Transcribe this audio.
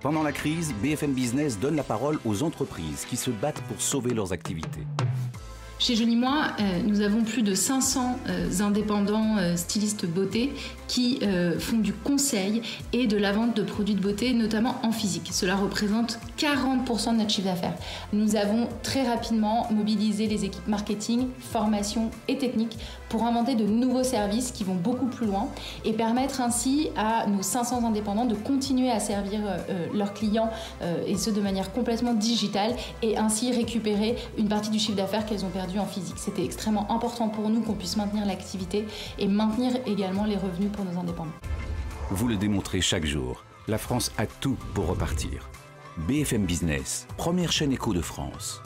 Pendant la crise, BFM Business donne la parole aux entreprises qui se battent pour sauver leurs activités. Chez Joli Moi, nous avons plus de 500 indépendants stylistes beauté qui font du conseil et de la vente de produits de beauté, notamment en physique. Cela représente 40% de notre chiffre d'affaires. Nous avons très rapidement mobilisé les équipes marketing, formation et technique pour inventer de nouveaux services qui vont beaucoup plus loin et permettre ainsi à nos 500 indépendants de continuer à servir leurs clients et ce de manière complètement digitale et ainsi récupérer une partie du chiffre d'affaires qu'elles ont perdu en physique. C'était extrêmement important pour nous qu'on puisse maintenir l'activité et maintenir également les revenus pour nos indépendants. Vous le démontrez chaque jour. La France a tout pour repartir. BFM Business, première chaîne éco de France.